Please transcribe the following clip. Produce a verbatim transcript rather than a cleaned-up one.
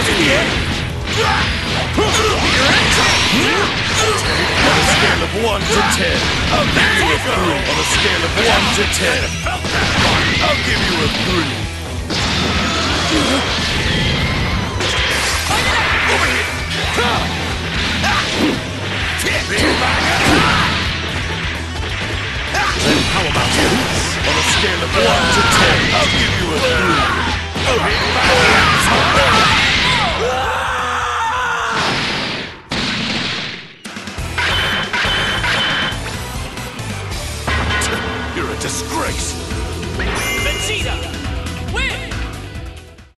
scale of one to ten, I'll give you a three. On a scale of one to ten, I'll give you a three. Over here. Then how about this? On a scale of one to ten, I'll give you a three.